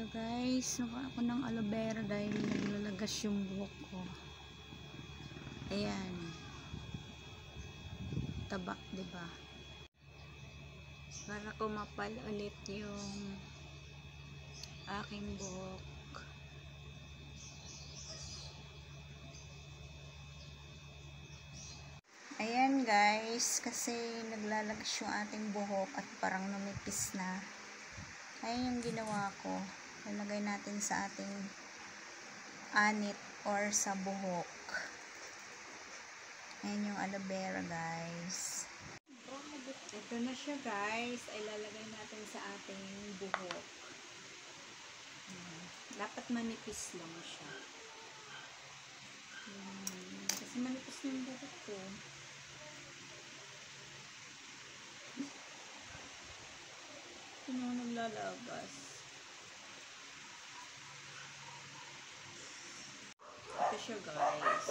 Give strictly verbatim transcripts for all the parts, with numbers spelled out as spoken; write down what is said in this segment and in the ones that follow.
siya guys. Nakuha ako ng aloe vera dahil naglalagas yung buhok ko. Ayan. Taba, diba? Para kumapal ulit yung aking buhok. Ayan guys, kasi naglalagas yung ating buhok at parang numipis na. Ayan yung ginawa ko. Lalagay natin sa ating anit or sa buhok. Ayan yung aloe vera guys. Ito na siya guys. Ay lalagay natin sa ating buhok. Dapat manipis lang siya. Kasi manipis yung buhok ko. Ano naglalabas? Ito siya guys.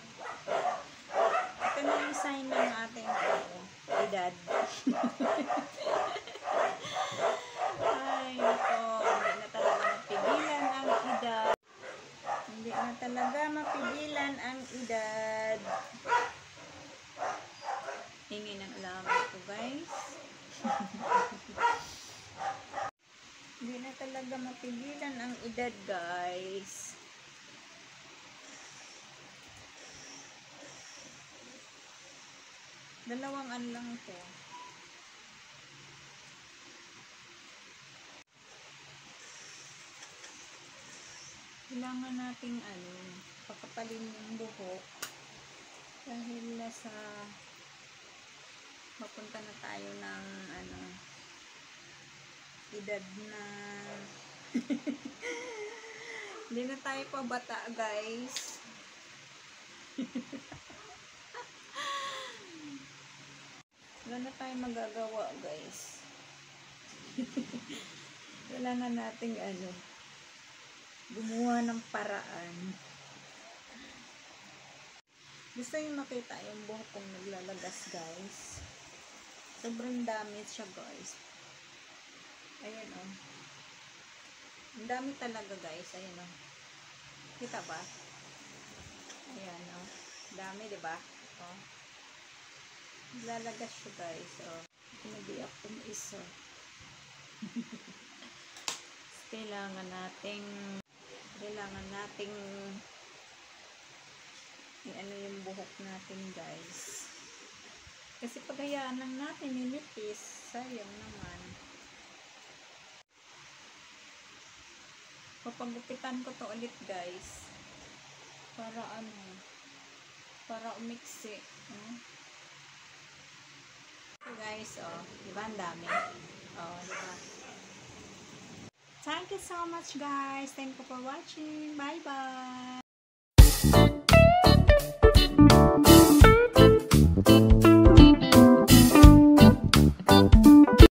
Ito na yung sign ng ating uh, edad. Ay nako, hindi na talaga mapigilan ang edad. Hindi na talaga mapigilan ang edad. Hingi ng alaman ko guys. Hindi na talaga mapigilan ang edad guys. Dalawang an lang ito. Kailangan nating ano, pakapalin yung buhok dahil nasa mapunta na tayo ng ano edad na hindi na tayo pa bata guys. Wala na tayo magagawa guys. Kailangan nating ano gumawa ng paraan. Gusto yung makita yung buhok kong naglalagas guys. Sobrang dami siya guys. Ayan o. Oh. Ang dami talaga guys. Ayan o. Oh. Kita ba? Ayan o. Oh. Dami diba? O. Oh. Naglalagas siya guys. O. Oh. Pinabiyak kong isa. Kailangan nating kailangan nating i-ano yung buhok natin guys. Kasi paghayaan lang natin nilipis. Sayang naman. Papagupitan ko to ulit guys. Para ano, para umiksi. Hmm? So guys, oh, diba ang dami? Oh, diba? Thank you so much guys. Thank you for watching. Bye bye.